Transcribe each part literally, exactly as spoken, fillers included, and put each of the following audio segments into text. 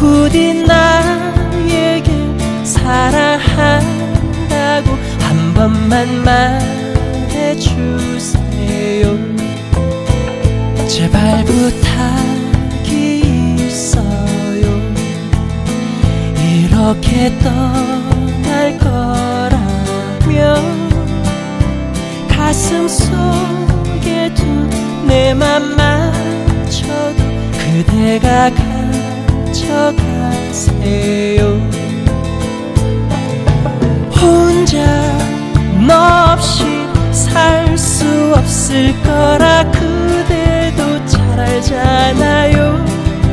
부디 나에게 사랑한다고 한 번만 말해주세요. 제발 부탁이 있어요. 이렇게 떠날 거라면 가슴 속에 둔 내 맘 맞춰도 그대가 가져가세요. 혼자 너 없이 살 수 없을 거라 그대도 잘 알잖아요.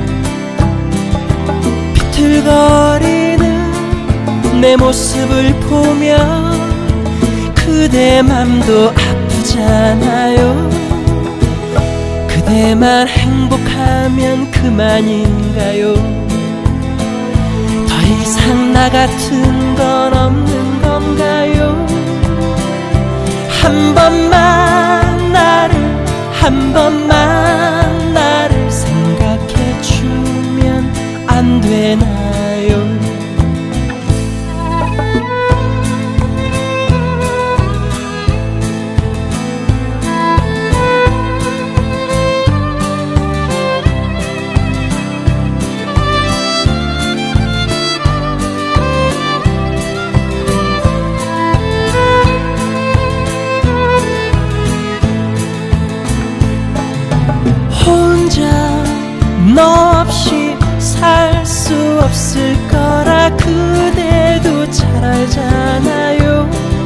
비틀거리는 내 모습을 보면 그대 맘도 아프잖아요. 그대만 행복하면 그만인가요? 더 이상 나 같은 건 없는 건가요? 한 번만 나를, 한 번만 나를 생각해주면 안 되나요? 너 없이 살 수 없을 거라 그대도 잘 알잖아요.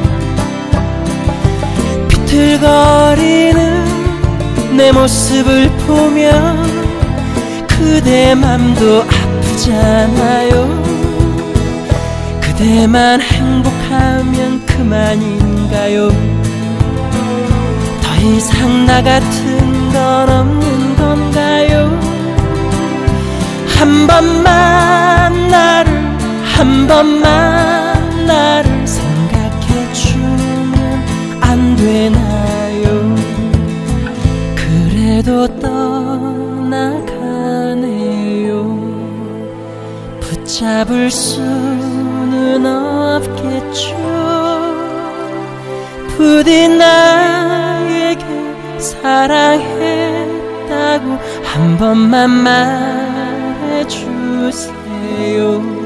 비틀거리는 내 모습을 보면 그대 맘도 아프잖아요. 그대만 행복하면 그만인가요? 더 이상 나 같은 건 없는 건가요? 한 번만 나를, 한 번만 나를 생각해주면 안 되나요? 그래도 떠나가네요. 붙잡을 수는 없겠죠. 부디 나에게 사랑했다고 한 번만 말해주세요.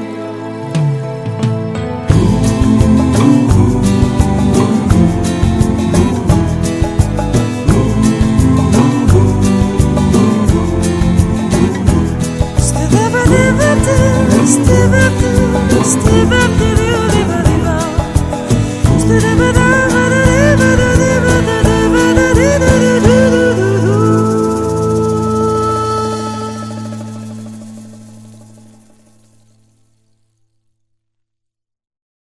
Step up to, step up to,